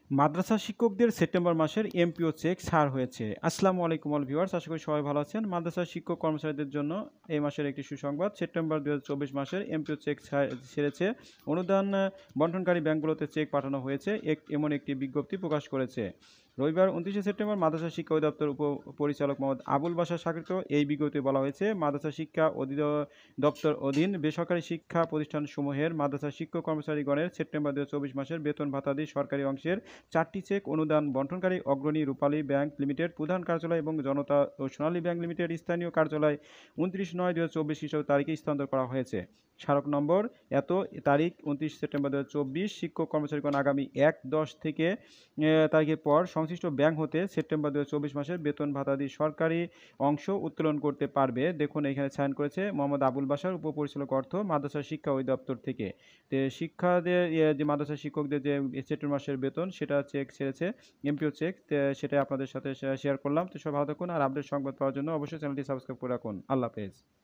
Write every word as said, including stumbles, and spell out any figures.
মাদ্রাসা শিক্ষকদের সেপ্টেম্বর মাসের MPO check ছাড় হয়েছে। আসসালামু আলাইকুম অল ভিউয়ার্স, আশা করি সবাই ভালো আছেন। মাদ্রাসা শিক্ষক কর্মচারীদের জন্য এই মাসের একটি সুসংবাদ। সেপ্টেম্বর দুই হাজার চব্বিশ মাসের এমপিও চেক ছেড়েছে। অনুদান আহ, বন্টনকারী ব্যাংকগুলোতে চেক পাঠানো হয়েছে, এক এমন একটি বিজ্ঞপ্তি প্রকাশ করেছে। রবিবার উনত্রিশে সেপ্টেম্বর মাদ্রাসা শিক্ষা অধিদপ্তর উপপরিচালক মোহাম্মদ আবুল বাশার স্বাক্ষরিত এই বিজ্ঞপ্তিতে বলা হয়েছে, মাদ্রাসা শিক্ষা অধিদপ্তর অধীন বেসরকারি শিক্ষা প্রতিষ্ঠানসমূহের মাদ্রাসা শিক্ষক কর্মচারীগণের সেপ্টেম্বর দুই হাজার চব্বিশ মাসের বেতন ভাতাদি সরকারি অংশের চারটি চেক অনুদান বন্টনকারী অগ্রণী রূপালী ব্যাংক লিমিটেড প্রধান কার্যালয় এবং জনতা ও সোনালী ব্যাংক লিমিটেড স্থানীয় কার্যালয় উনত্রিশ নয় দুই হাজার চব্বিশ খ্রিস্টাব্দ তারিখে স্থানান্তর করা হয়েছে। স্মারক নম্বর এত তারিখ উনত্রিশ সেপ্টেম্বর দু হাজার চব্বিশ। শিক্ষক কর্মচারীগণ আগামী এক দশ থেকে তারিখের পর সংশ্লিষ্ট ব্যাংক হতে সেপ্টেম্বর দু হাজার চব্বিশ মাসের বেতন ভাতাদি সরকারি অংশ উত্তোলন করতে পারবে। দেখুন এখানে সাইন করেছে মোহাম্মদ আবুল বাশার, উপপরিচালক অর্থ, মাদ্রাসা শিক্ষা অধিদপ্তর থেকে। তো শিক্ষাদের যে মাদ্রাসা শিক্ষকদের যে সেপ্টেম্বর মাসের বেতন সেটা চেক ছেড়েছে, এমপিও চেক, সেটা আপনাদের সাথে শেয়ার করলাম। তো সব ভালো থাকুন, আর আপডেট সংবাদ পাওয়ার জন্য অবশ্যই চ্যানেলটি সাবস্ক্রাইব করে রাখুন। আল্লাহ হাফেজ।